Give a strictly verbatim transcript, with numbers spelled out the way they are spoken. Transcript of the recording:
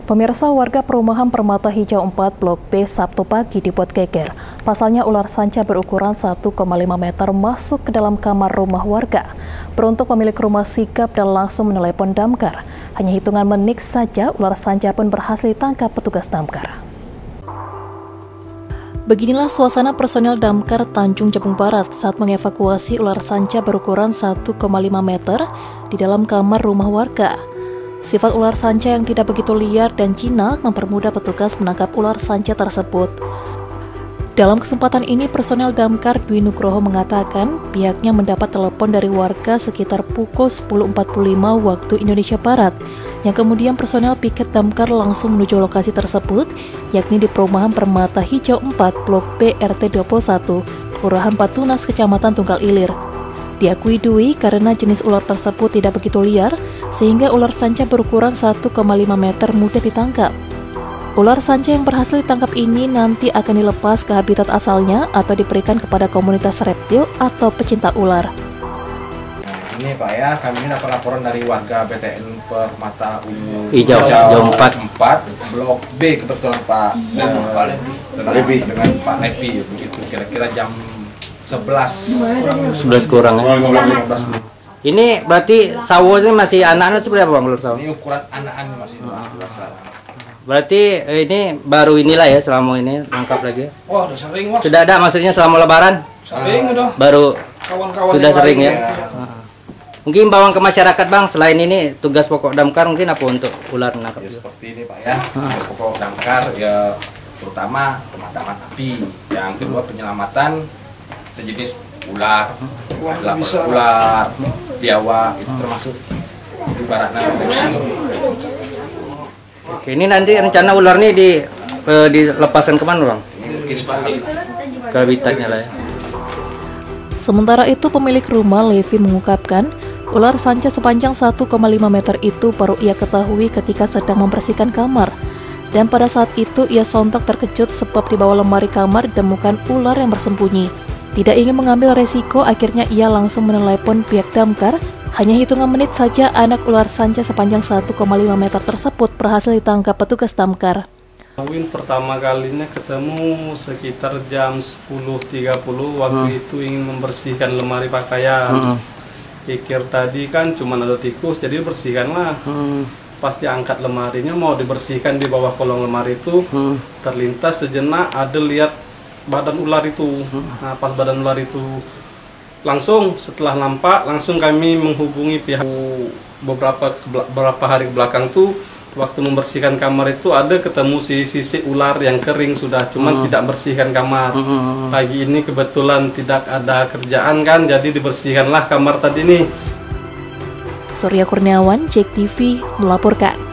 Pemirsa, warga perumahan Permata Hijau empat Blok B Sabtu pagi dibuat geger. Pasalnya ular sanca berukuran satu koma lima meter masuk ke dalam kamar rumah warga. Beruntung pemilik rumah sigap dan langsung menelepon damkar. Hanya hitungan menit saja ular sanca pun berhasil ditangkap petugas damkar. Beginilah suasana personel damkar Tanjung Jabung Barat saat mengevakuasi ular sanca berukuran satu koma lima meter di dalam kamar rumah warga. Sifat ular sanca yang tidak begitu liar dan jinak mempermudah petugas menangkap ular sanca tersebut. Dalam kesempatan ini, personel damkar Dwi Nugroho mengatakan pihaknya mendapat telepon dari warga sekitar pukul sepuluh empat puluh lima waktu Indonesia Barat, yang kemudian personel piket damkar langsung menuju lokasi tersebut, yakni di perumahan Permata Hijau empat Blok B R T dua puluh satu, Kelurahan Patunas, Kecamatan Tunggal Ilir. Diakui Dwi karena jenis ular tersebut tidak begitu liar, sehingga ular sanca berukuran satu koma lima meter mudah ditangkap. Ular sanca yang berhasil ditangkap ini nanti akan dilepas ke habitat asalnya atau diberikan kepada komunitas reptil atau pecinta ular. Nah, ini Pak ya, kami ini dapat laporan dari warga B T N Permata Hijau empat Blok B kebetulan Pak dengan, dengan Pak Lepi begitu kira-kira jam sebelas kurang ya. Ini berarti sawo ini masih anak-anak seperti apa Bang menurut sawo? Ini ukuran anak-anak masih besar. Berarti ini baru inilah ya selama ini lengkap lagi. Wah, udah sering Mas. Sudah ada maksudnya selama lebaran? Sering udah. Baru kawan-kawan sudah sering ya. ya. Mungkin bawang ke masyarakat Bang, selain ini tugas pokok damkar mungkin apa untuk ular menangkap? Ya, seperti ini Pak ya. Tugas pokok damkar ya terutama pemadaman api. Yang kedua penyelamatan sejenis ular, adalah ular, biawak itu termasuk ibaratnya fungsi. Oke, ini nanti rencana ular nih di eh, dilepaskan kemana Bang? Ke habitatnya lah ya. Sementara itu pemilik rumah Levi mengungkapkan ular sanca sepanjang satu koma lima meter itu baru ia ketahui ketika sedang membersihkan kamar. Dan pada saat itu ia sontak terkejut sebab di bawah lemari kamar ditemukan ular yang bersembunyi. Tidak ingin mengambil resiko, akhirnya ia langsung menelepon pihak damkar. Hanya hitungan menit saja anak ular sanca sepanjang satu koma lima meter tersebut berhasil ditangkap petugas damkar. Win pertama kalinya ketemu sekitar jam sepuluh tiga puluh, waktu hmm. itu ingin membersihkan lemari pakaian. Hmm. Pikir tadi kan cuma ada tikus, jadi bersihkanlah. Hmm. Pasti angkat lemarinya mau dibersihkan di bawah kolong lemari itu, hmm. terlintas sejenak ada lihat badan ular itu. Nah, pas badan ular itu langsung setelah nampak langsung kami menghubungi pihak. Beberapa beberapa hari belakang tuh waktu membersihkan kamar itu ada ketemu si sisik ular yang kering sudah, cuman hmm. tidak bersihkan kamar. Hmm. Pagi ini kebetulan tidak ada kerjaan kan, jadi dibersihkanlah kamar tadi nih. Surya Kurniawan, Jek T V melaporkan.